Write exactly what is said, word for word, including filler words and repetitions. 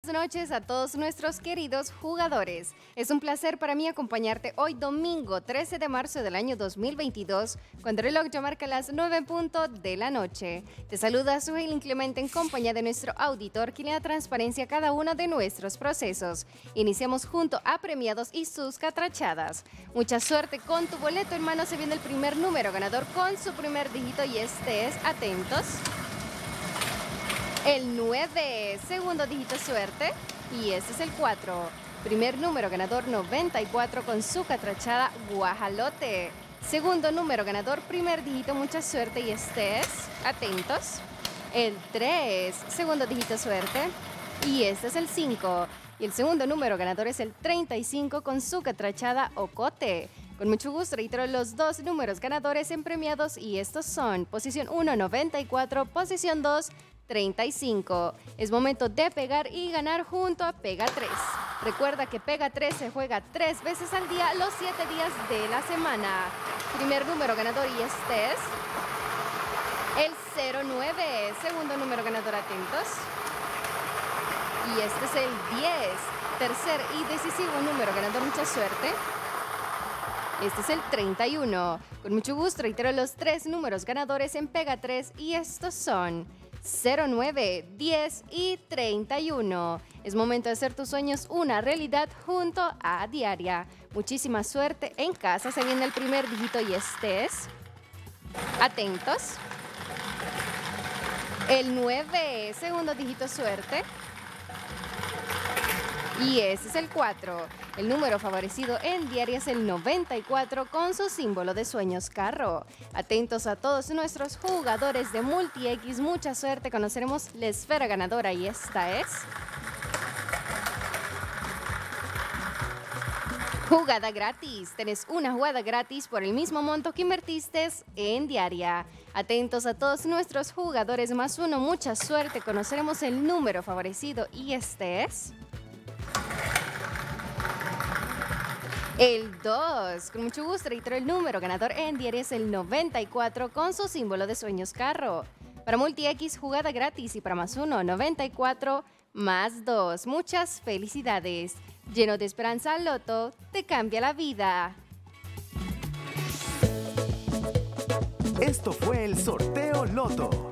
noches a todos nuestros queridos jugadores. Es un placer para mí acompañarte hoy domingo trece de marzo del año dos mil veintidós, cuando el reloj ya marca las nueve en punto de la noche. Te saluda Suheilin Clemente en compañía de nuestro auditor, quien le da transparencia a cada uno de nuestros procesos. Iniciamos junto a premiados y sus catrachadas. Mucha suerte con tu boleto en mano. Se viene el primer número ganador con su primer dígito y este es, atentos, el nueve, segundo dígito suerte, y este es el cuatro. Primer número ganador noventa y cuatro con su catrachada guajalote. Segundo número ganador, primer dígito, mucha suerte, y este es, atentos, el tres, segundo dígito suerte, y este es el cinco. Y el segundo número ganador es el treinta y cinco con su catrachada ocote. Con mucho gusto reitero los dos números ganadores en premiados, y estos son posición uno, noventa y cuatro, posición dos, treinta y cinco. Es momento de pegar y ganar junto a Pega tres. Recuerda que Pega tres se juega tres veces al día, los siete días de la semana. Primer número ganador y este es el cero nueve. Segundo número ganador, atentos. Y este es el diez. Tercer y decisivo número ganador, mucha suerte. Este es el treinta y uno. Con mucho gusto reitero los tres números ganadores en Pega tres, y estos son cero nueve, diez y treinta y uno. Es momento de hacer tus sueños una realidad junto a Diaria. Muchísima suerte en casa. Se viene el primer dígito y este es, atentos, el nueve, segundo dígito suerte, y este es el cuatro. El número favorecido en Diaria es el noventa y cuatro con su símbolo de sueños carro. Atentos a todos nuestros jugadores de Multi-X, mucha suerte. Conoceremos la esfera ganadora y esta es jugada gratis. Tenés una jugada gratis por el mismo monto que invertiste en Diaria. Atentos a todos nuestros jugadores más uno, mucha suerte. Conoceremos el número favorecido y este es el dos. Con mucho gusto reitero el número ganador en Diaria es el noventa y cuatro con su símbolo de sueños carro. Para Multi-X, jugada gratis, y para más uno, noventa y cuatro más dos. Muchas felicidades. Lleno de esperanza, Loto te cambia la vida. Esto fue el Sorteo Loto.